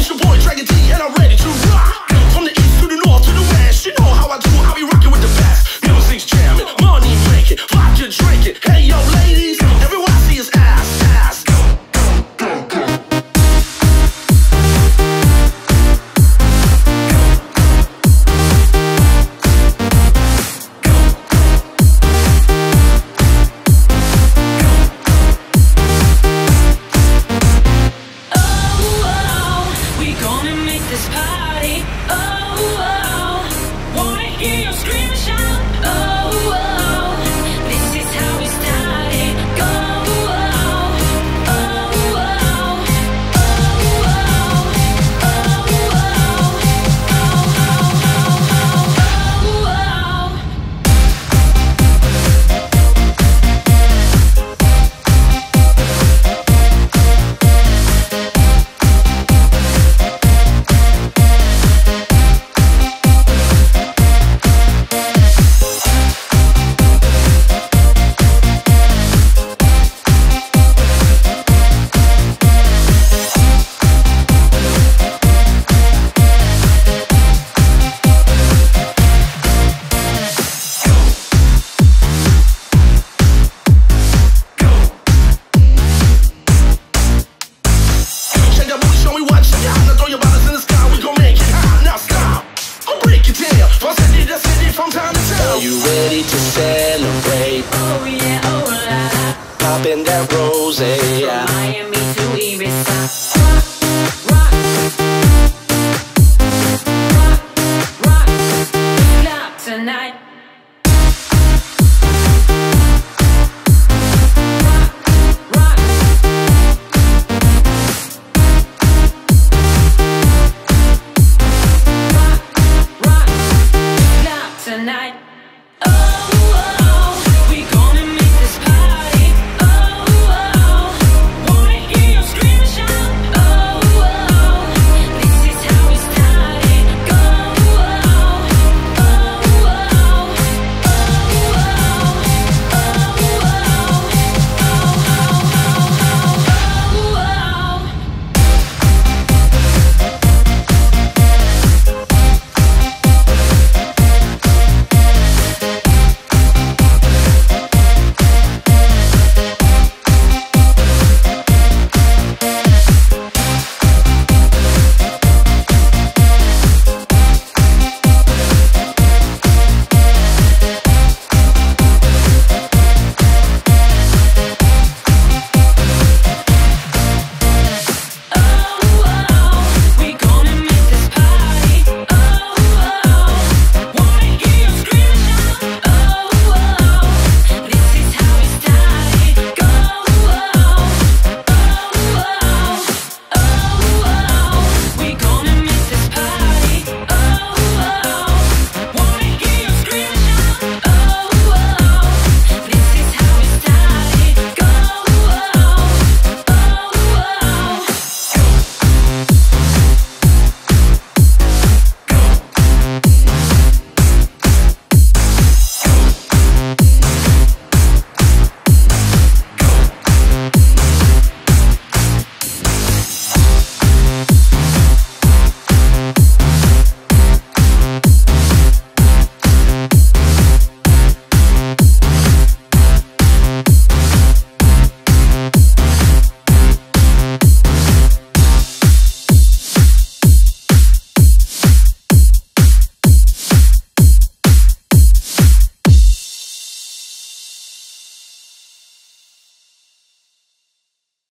It's your boy Dragon D and I'm ready to rock. From the east to the north to the west, you know how I do, I be rocking with the best. Music's jamming, money making, vodka drinking. Hey yo ladies, everyone I see is ass, ass. Are you ready to celebrate? Oh yeah, oh la la. Popping that rose.